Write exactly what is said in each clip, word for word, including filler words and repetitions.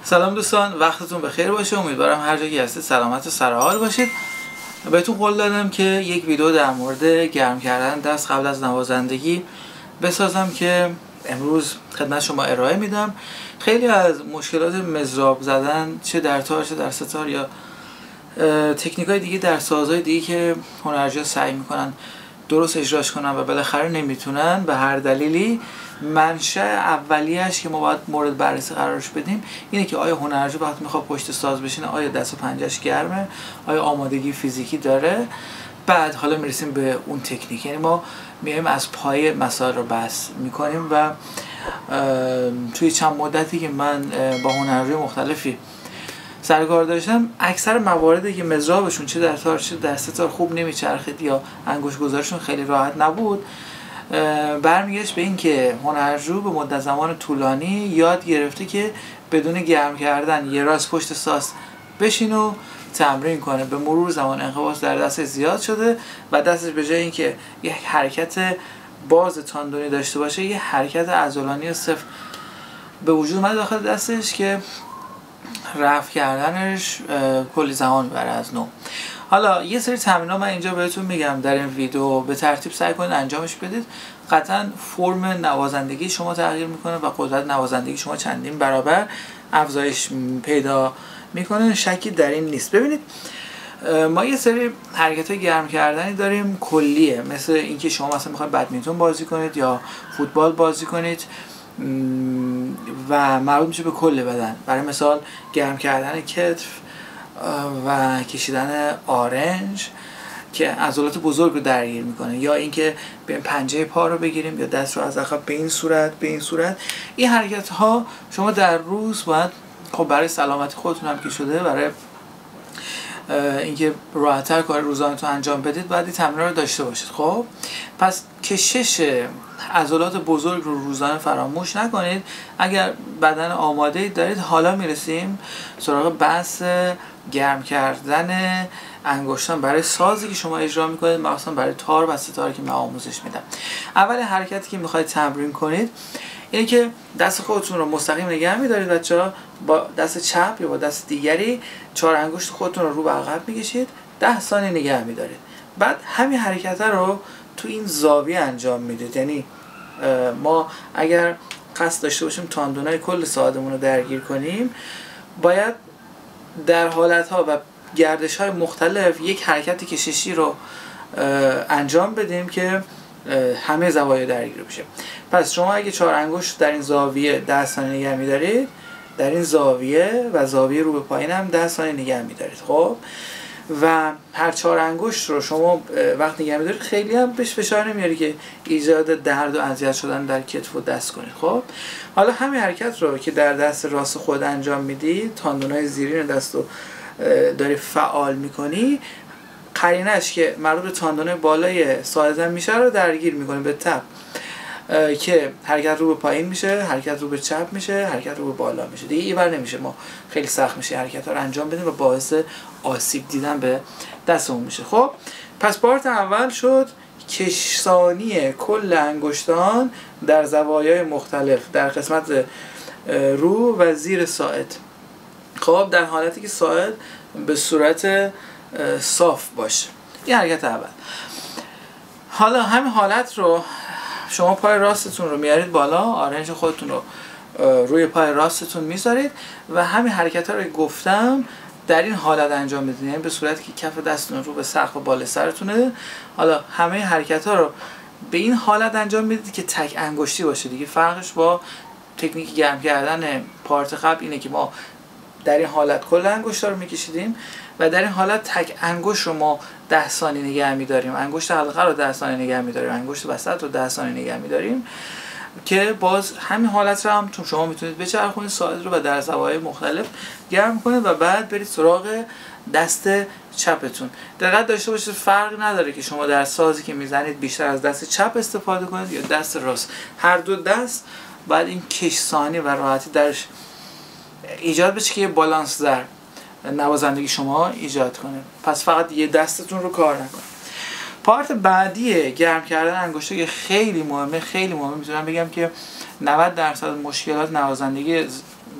سلام دوستان، وقتتون بخیر باشه. امیدوارم هر جایی هستید سلامت و سرحال باشید. بهتون قول دادم که یک ویدیو در مورد گرم کردن دست قبل از نوازندگی بسازم که امروز خدمت شما ارائه میدم. خیلی از مشکلات مضراب زدن چه در تار چه در ستار یا تکنیک‌های دیگه در سازهای دیگه که هنرجوها سعی میکنن درست اجراش کنن و بالاخره نمیتونن به هر دلیلی، منشأ اولیه‌اش که ما باید مورد بررسی قرارش بدیم اینه که آیا هنرجو وقتی میخواد پشت ساز بشینه آیا دست و پنجه‌اش گرمه، آیا آمادگی فیزیکی داره. بعد حالا میرسیم به اون تکنیک، یعنی ما میایم از پای مسائل رو بحث میکنیم و توی چند مدتی که من با هنرجوی مختلفی سرکار داشتم، اکثر مواردی که مضرابشون چه در تار چه در ستار خوب نمیچرخید یا انگشت گذارشون خیلی راحت نبود، برمیگشت به این که هنرجو به مدت زمان طولانی یاد گرفته که بدون گرم کردن یه راست پشت ساز بشین و تمرین کنه. به مرور زمان انقباض در دستش زیاد شده و دستش به جای اینکه یه حرکت باز تاندونی داشته باشه، یه حرکت عضلانی صفر به وجود اومده داخل دستش که رفع کردنش کلی زمان میبره از نو. حالا یه سری تمرین‌ها من اینجا بهتون میگم در این ویدیو، به ترتیب سعی کنید انجامش بدید. قطعا فرم نوازندگی شما تغییر میکنه و قدرت نوازندگی شما چندین برابر افزایش پیدا میکنه، شکی در این نیست. ببینید ما یه سری حرکت‌های گرم کردنی داریم کلیه، مثل اینکه شما مثلا میخواید بدمینتون بازی کنید یا فوتبال بازی کنید و مربوط میشه به کل بدن. برای مثال گرم کردن کتف و کشیدن آرنج که عضلات بزرگ رو درگیر میکنه، یا اینکه به پنجه پا رو بگیریم یا دست رو از عقب به این صورت به این صورت. این حرکت ها شما در روز باید خب برای سلامتی خودتون هم که شده، برای اینکه راحت‌تر کار روزانه‌تون انجام بدید باید این تمرین رو داشته باشید. خب پس کشش عضلات بزرگ رو روزانه فراموش نکنید. اگر بدن آماده دارید، حالا میرسیم سراغ بحث گرم کردن انگشتان برای سازی که شما اجرا میکنید، مثلا برای تار و ستار که من آموزش میدم. اول حرکتی که میخواید تمرین کنید اینه که دست خودتون رو مستقیم نگه میدارید. بچه‌ها با دست چپ یا با دست دیگری چهار انگشت خودتون رو رو به عقب میکشید، ده ثانیه نگه میدارید. بعد همین حرکت رو تو این زاویه انجام میدید. یعنی ما اگر قصد داشته باشیم تاندونای کل ساعدمون رو درگیر کنیم، باید در حالت‌ها و گردش‌های مختلف یک حرکت کششی رو انجام بدیم که همه زوایای درگیر بشه. پس شما اگه چهار انگشت در این زاویه ده ثانیه نگه می‌دارید، در این زاویه و زاویه رو به پایین هم ده ثانیه نگه می‌دارید. خب و هر چهار انگشت رو شما وقت نگه می‌دارید، خیلی هم بهش فشار نمیاری که ایجاد درد و اذیت شدن در کتف و دست کنید. خب حالا همین حرکت رو که در دست راست خود انجام میدی، تاندونای زیرین دست رو داری فعال میکنی، قرینش که مربوط به تاندونای بالای ساعدم میشه رو درگیر میکنی به تپ، که حرکت رو به پایین میشه، حرکت رو به چپ میشه، حرکت رو به بالا میشه. دیگه اینور نمیشه، ما خیلی سخت میشه حرکت ها رو انجام بدیم و باعث آسیب دیدن به دستمون میشه. خب پس پارت اول شد کشسانی کل انگشتان در زوایای مختلف در قسمت رو و زیر ساعد. خب در حالتی که ساعد به صورت صاف باشه. این حرکت اول. حالا همین حالت رو شما پای راستتون رو میارید بالا، آرنج خودتون رو روی پای راستتون میذارید و همین حرکت ها رو گفتم در این حالت انجام بدید، یعنی به صورتی که کف دستتون رو به سقف بالا سرتونه. حالا همه حرکت ها رو به این حالت انجام بدید که تک انگشتی باشه. دیگه فرقش با تکنیک گرم کردن پارت قبل اینه که ما در این حالت کل انگشتا رو میکشیدیم و در این حالت تک انگشت رو ما ده ثانیه نگه می‌داریم، انگشت حلقه رو ده ثانیه نگه می‌داریم، انگشت وسط رو ده ثانیه نگه می‌داریم، که باز همین حالت رو هم تو شما میتونید بچرخونید ساعد رو و در زوایای مختلف گرم کنید و بعد برید سراغ دست چپتون. دقت داشته باشید فرق نداره که شما در سازی که میزنید بیشتر از دست چپ استفاده کنید یا دست راست. هر دو دست بعد این کشسانی و راحتی درش ایجاد بشه که یه بالانس در نوازندگی شما ایجاد کنه. پس فقط یه دستتون رو کار نکنه. پارت بعدی گرم کردن انگشتا که خیلی مهمه، خیلی مهمه. میتونم بگم که نود درصد مشکلات نوازندگی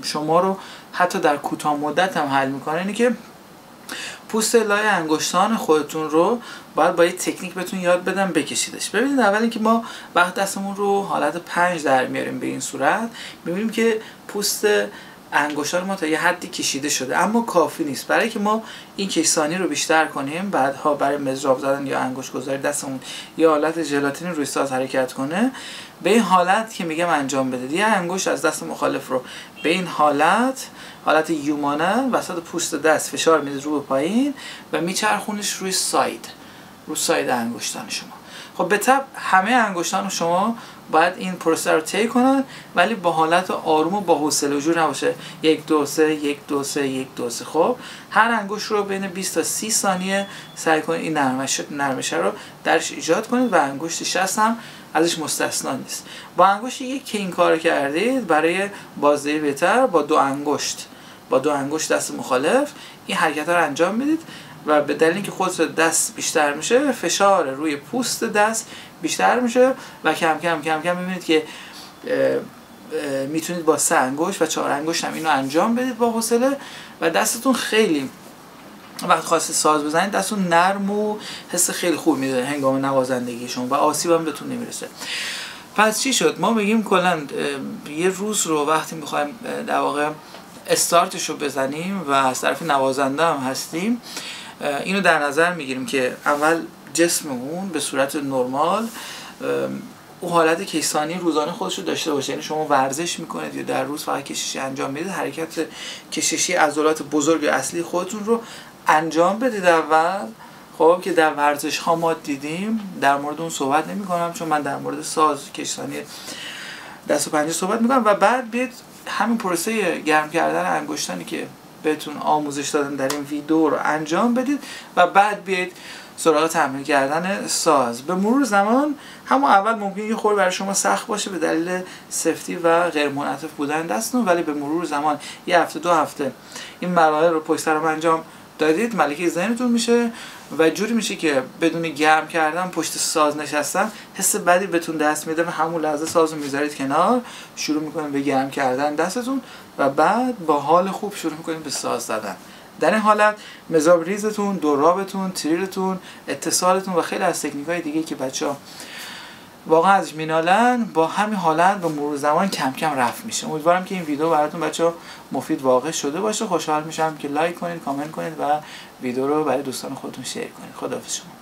شما رو حتی در کوتاه مدت هم حل میکنه اینه که پوست لای انگشتان خودتون رو باید با یه تکنیک بهتون یاد بدم بکشیدش. ببینید اول اینکه ما وقت دستمون رو حالت پنج در میاریم به این صورت، میبینیم که پوست انگشتان ما تا یه حدی کشیده شده، اما کافی نیست. برای که ما این کشسانی رو بیشتر کنیم، بعدها برای مضراب زدن یا انگشت گذاری دستمون یه حالت ژلاتینی روی ساز حرکت کنه، به این حالت که میگم انجام بدید. یه انگشت از دست مخالف رو به این حالت حالت یومانه وسط پوست دست فشار میدید رو به پایین و میچرخونش روی ساید، رو ساید انگشتان شما. خب به طب همه انگشتان شما باید این پروسه رو طی کنن، ولی با حالت آروم و با حوصله و جور نباشه یک دو سه یک دو سه یک دو سه. خب هر انگشت رو بین بیست تا سی ثانیه سعی کنید این نرمش نرمشه رو درش ایجاد کنید و انگشت شست هم ازش مستثنا نیست. با انگشت یک که این کارو کردید، برای بازدهی بهتر با دو انگشت با دو انگشت دست مخالف این حرکت رو انجام بدید و به دلیل اینکه خود دست بیشتر میشه، فشار روی پوست دست بیشتر میشه و کم کم کم کم میبینید که میتونید با سه انگشت و چهار انگشت هم اینو انجام بدید با حوصله و دستتون خیلی وقت خواستید ساز بزنید دستتون نرم و حس خیلی خوب میده هنگام نوازندگی شما و آسیب هم بهتون نمیرسه. پس چی شد؟ ما میگیم کلا یه روز رو وقتی میخوایم در واقع استارتش رو بزنیم و از طرف نوازنده هم هستیم، اینو در نظر میگیریم که اول جسممون به صورت نرمال اون حالت کشسانی روزانه خودش رو داشته باشه. یعنی شما ورزش میکنید یا در روز فقط کششی انجام میدید، حرکت کششی عضلات بزرگ اصلی خودتون رو انجام بدید اول. خب که در ورزش ها ما دیدیم، در مورد اون صحبت نمی کنم چون من در مورد ساز کشسانی دست و پنجه صحبت میکنم و بعد بیاید همین پروسه گرم کردن انگشتانی که بهتون آموزش دادن در این ویدیو رو انجام بدید و بعد بیاید سراغ تمرین کردن ساز. به مرور زمان همون اول ممکنه یه خورده برای شما سخت باشه به دلیل سفتی و غیر منعطف بودن دستتون، ولی به مرور زمان یه هفته دو هفته این مراحل رو پشت سر هم انجام دادید، ملکه ذهنتون میشه و جوری میشه که بدون گرم کردن پشت ساز نشستن حس بدی بهتون دست میده و همون لحظه سازو میذارید کنار، شروع میکنید به گرم کردن دستتون و بعد با حال خوب شروع میکنید به ساز زدن. در این حالت مضراب ریزتون، دورابتون، تریرتون، اتصالتون و خیلی از تکنیک‌های دیگه که بچه‌ها واقعا ازش مینالن با همین حالت به مرور زمان کم کم رفع میشه. امیدوارم که این ویدیو براتون بچه‌ها مفید واقع شده باشه. خوشحال میشم که لایک کنید، کامنت کنید و ویدیو رو برای دوستان خودتون شیر کنید. خداحافظ شما.